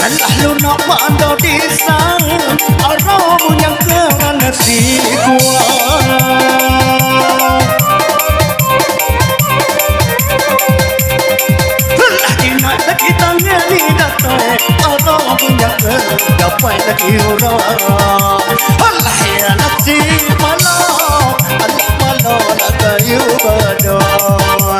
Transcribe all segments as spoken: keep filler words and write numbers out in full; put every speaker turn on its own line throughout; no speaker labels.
Lalu nak mando disang Aramu yang kerana si kuat Lagi nak lagi tangan ni datang Aramu yang dapat lagi orang Allah ya nasi malam Allah malam nak kayu badan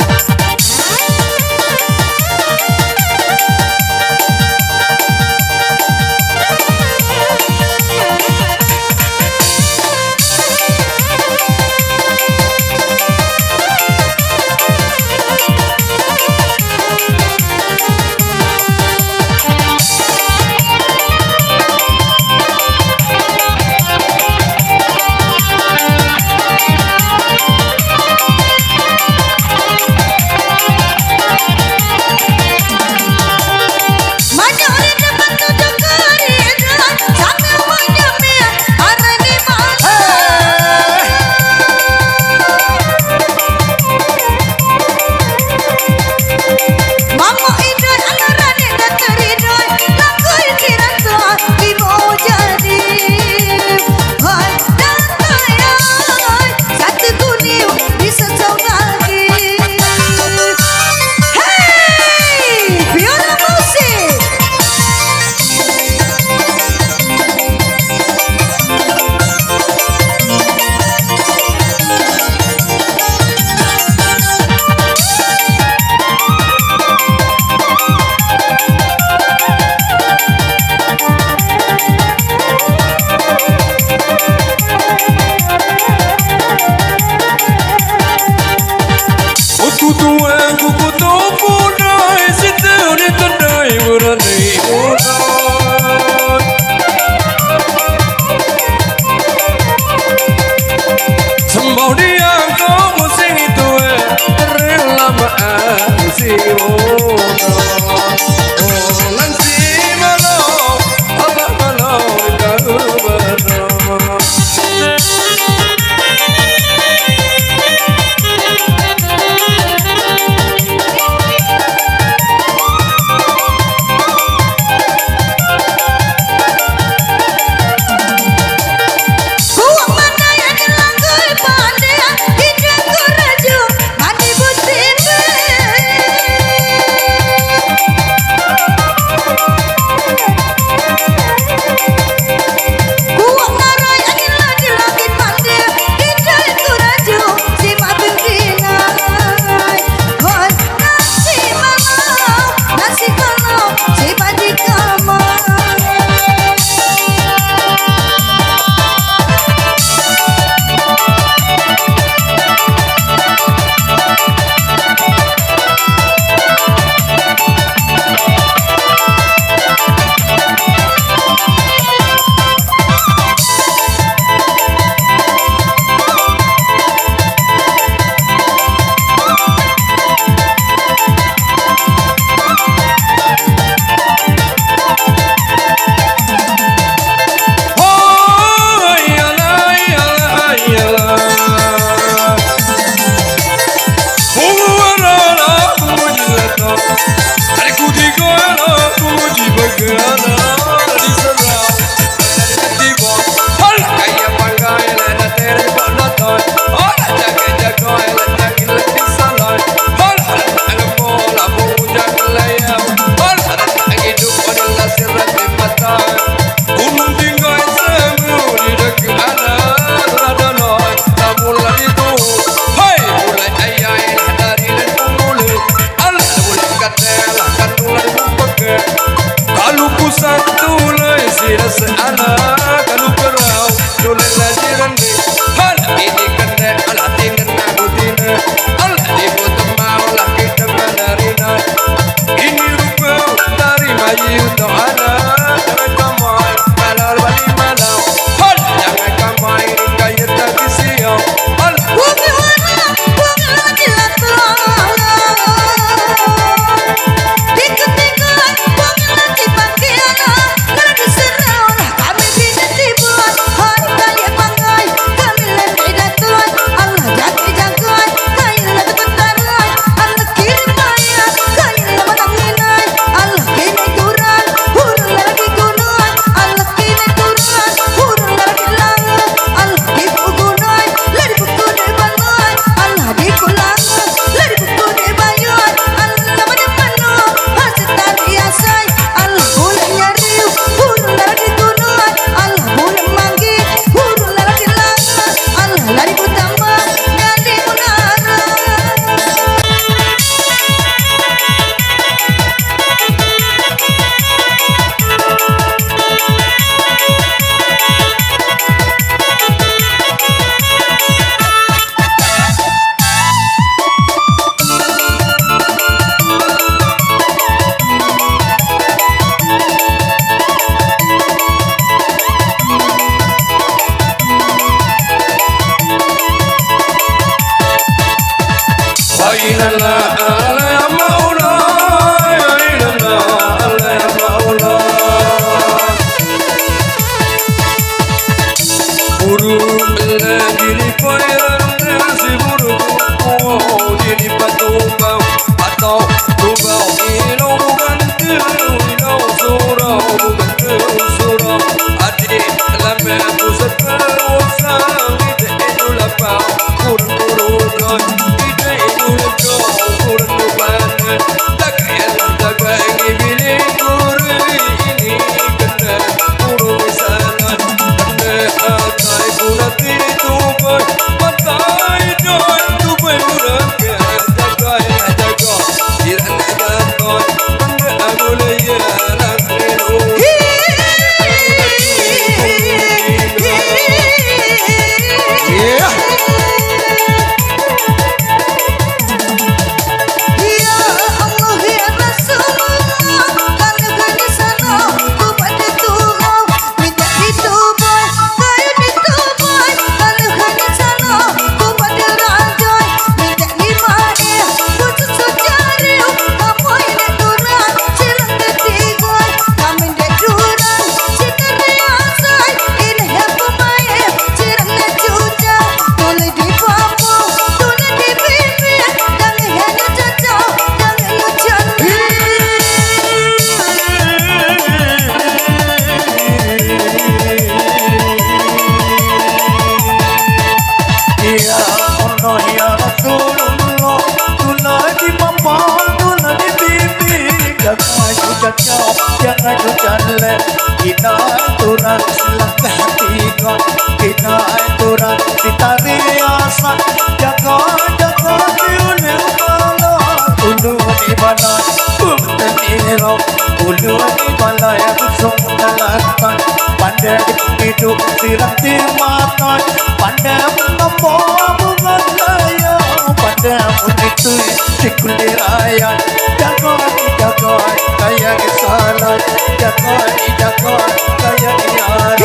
Jangan hujan jauh, jangan hujan leh. Kita turun selangkah tiga, kita turun ditarik asa. Jaga jaga diulir malam, ulu di balai bumten irau, ulu di balai busung dalatan. Pandai hidup siram di mata, pandai menambah bunga raya, pandai menitui sikulir ayat. Jaga jaga kaya kesalan, jaga jaga kaya kiaran.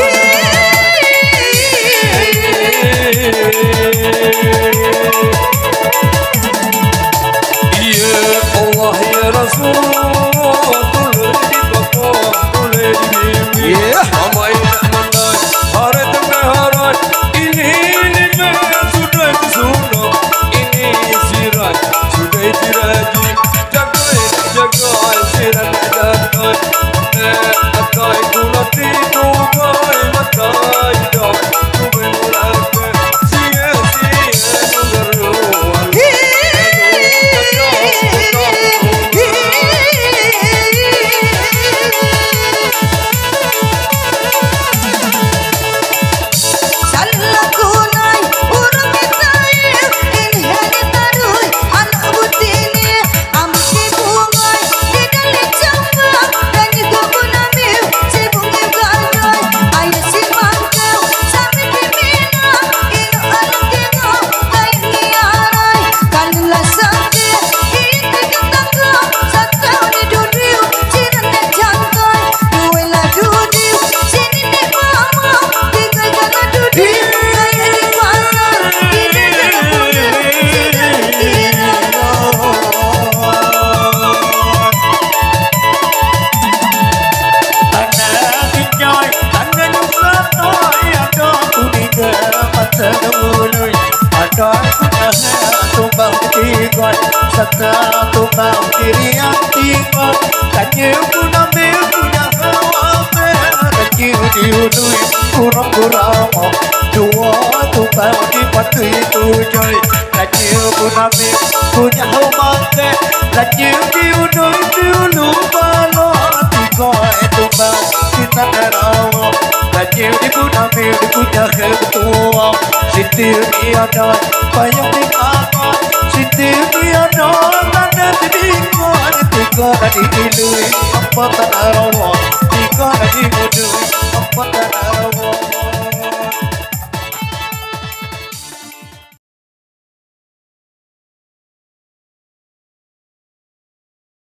Ya Allah ya Rasul, tolong dibakar, tolong dibimbing. Amai nak mandai, hari tengah hari ini ini sudah sudah ini sirat sudah diraji. Jagai jagai sirat jagai, jagai kulati tubai matai dah tubai mulake sia sia nungaruan. Sata tumbang diri yang tiba, kanyu punya mil punya hawa mer, kanyu diunui kurang kurang, dua tumbang di batu itu joy, kanyu punya mil punya hawa mer, kanyu diunui diunu balo, tiga tumbang kita terawal, kanyu di punya mil di punya ketua, sitir tiada payung di apa. Sitir tiada nada di dikon, tiga di ilui apa tak rawa, tiga